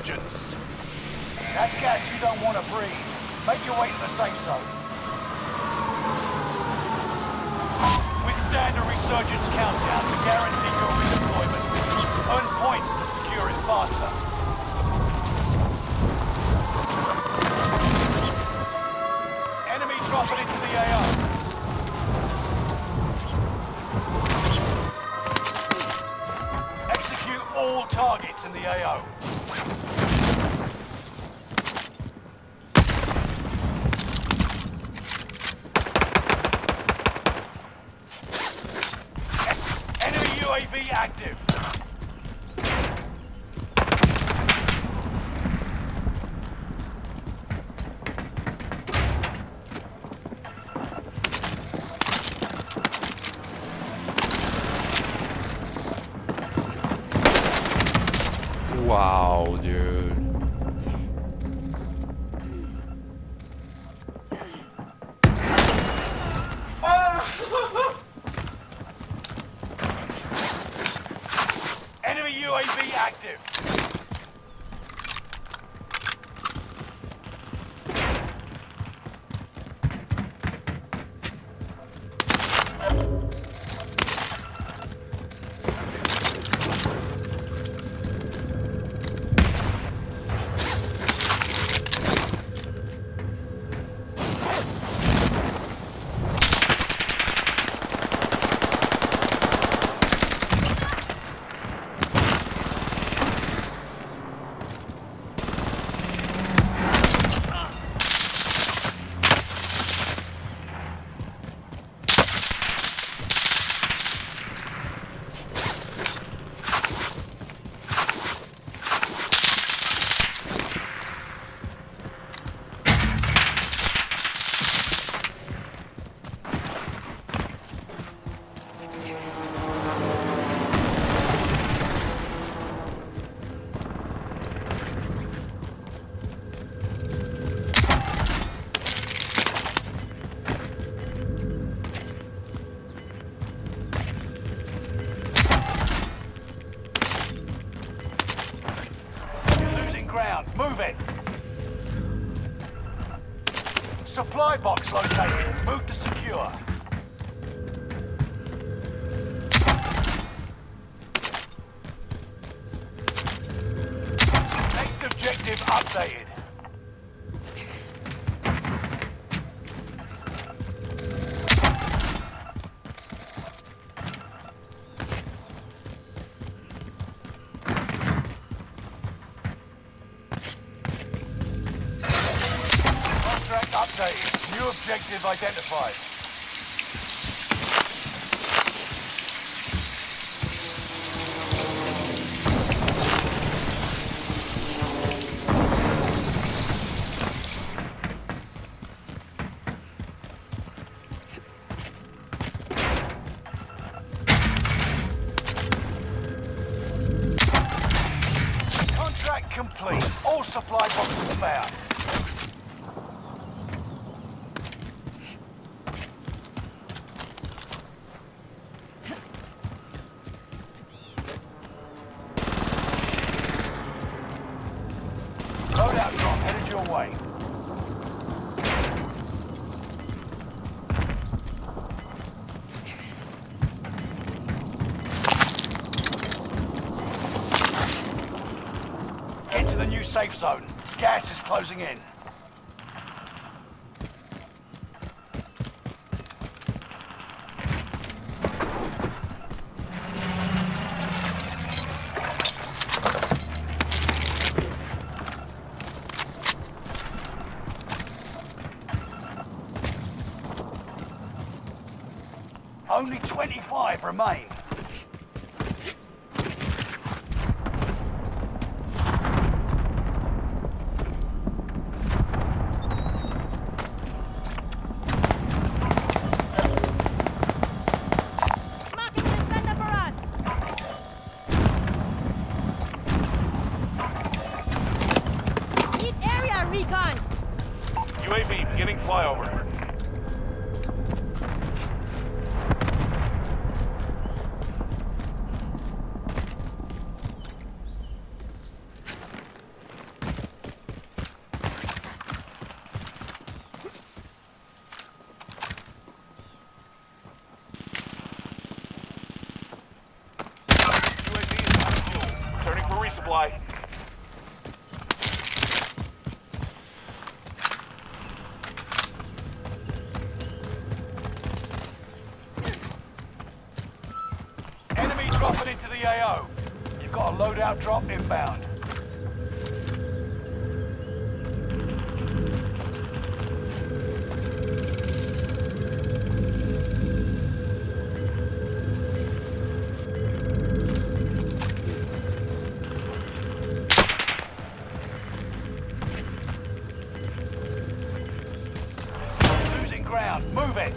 resurgence. That's gas you don't want to breathe. Make your way to the safe zone. Withstand a resurgence countdown to guarantee your redeployment. Earn points to secure it faster. Enemy dropping into the AO. Execute all targets in the AO. UAV active. Wow, dude. Enemy UAV active. Ground. Move it. Supply box located. Move to secure. Next objective updated. Updated. New objective identified. Contract complete. All supply boxes found. Loadout drop headed your way. Get to the new safe zone. Gas is closing in. Only 25 remain. Marking this vendor for us. Need area recon. UAV beginning flyover. way. Enemy dropping into the AO. You've got a loadout drop inbound. Losing ground. Move it.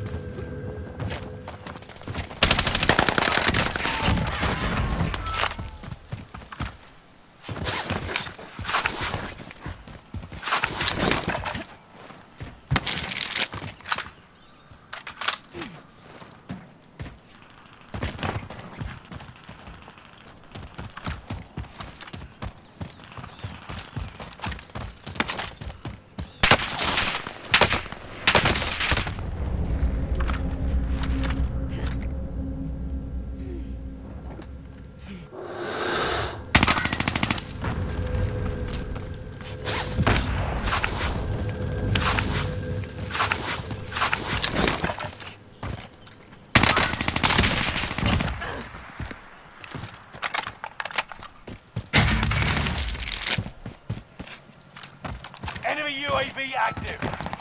Enemy UAV active.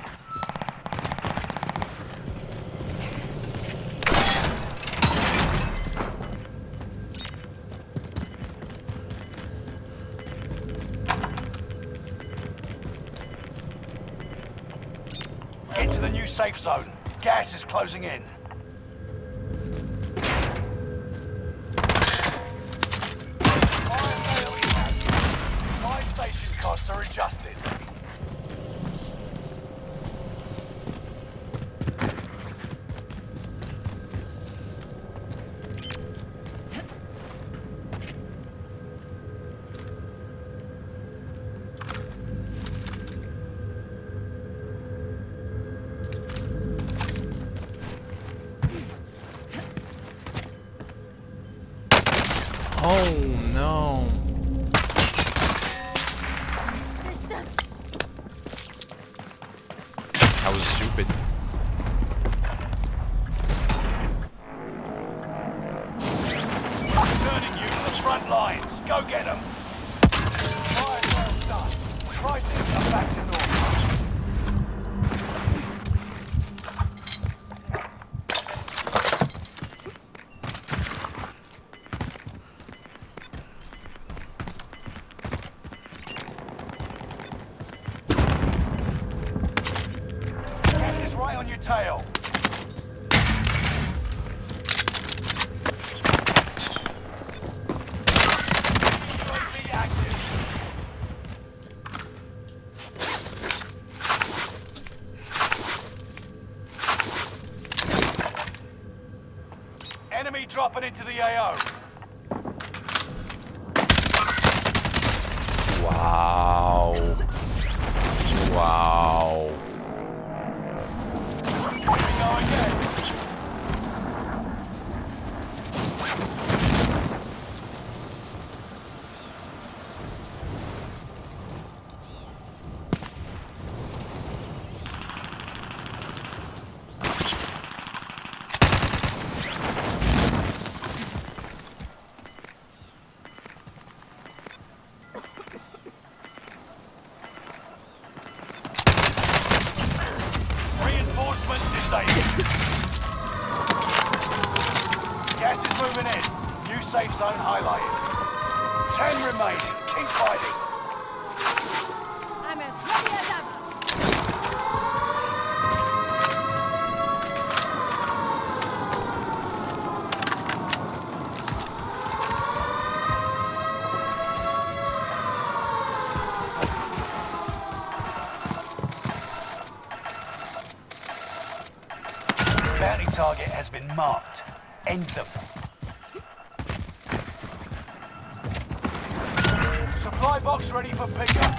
Get to the new safe zone. Gas is closing in. Fire sale is active. Fire station costs are adjusted. Oh no. That was stupid. Returning you to the front lines. Go get them. Fire sales done. Prices are back to normal. Gas is right on your tail. UAV active. Enemy dropping into the AO. Wow. Wow. Here we go again. Reinforcement disabled. Gas is moving in. New safe zone highlighted. 10 remaining. Keep fighting. I'm as ready as ever. Bounty target has been marked. End them. Supply box ready for pickup.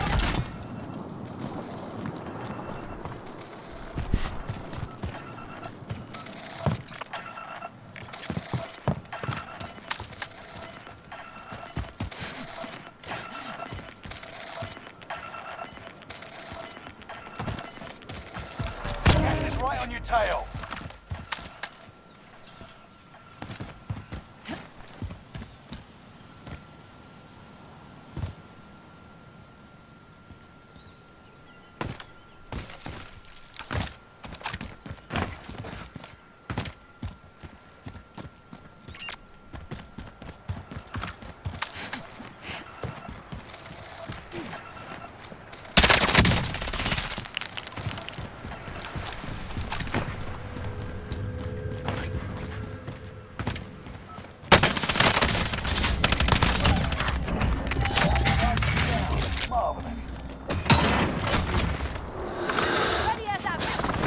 tail. Ready as ever.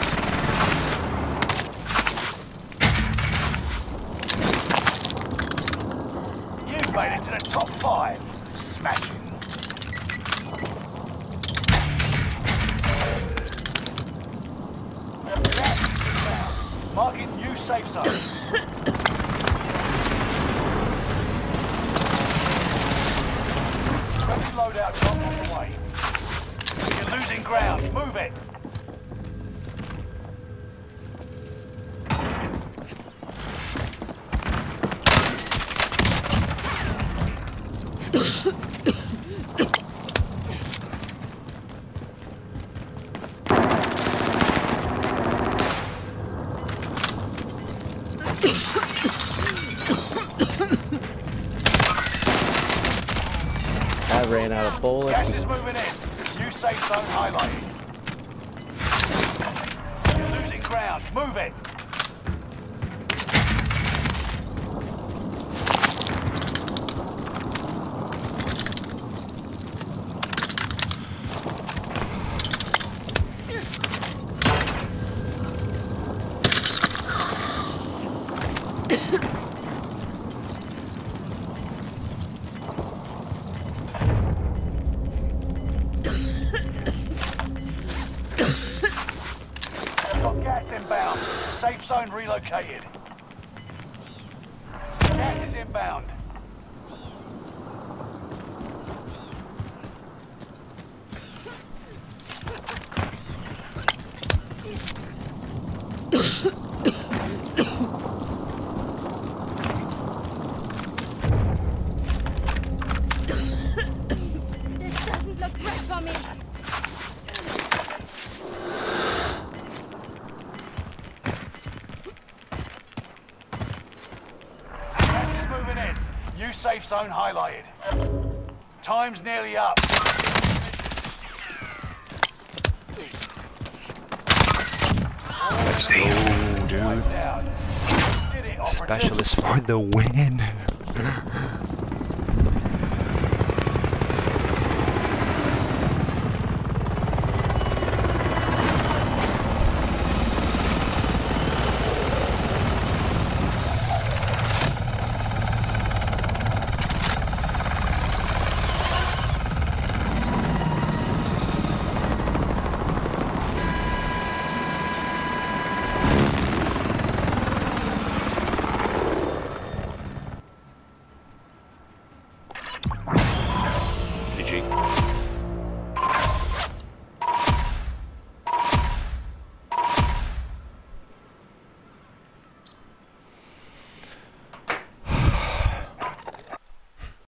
You've made it to the top 5. Smashing. Marking new safe zone. Friendly loadout drop on the way. You're losing ground. Move it. I ran out of bullets. Gas is moving in. New safe zone highlighted. You're losing ground. Move it. Got gas inbound. Safe zone relocated. Gas is inbound. This doesn't look great for me. Gas is moving in. New safe zone highlighted. Time's nearly up. Let's go, dude. Down. Did it, operative. Specialist for the win.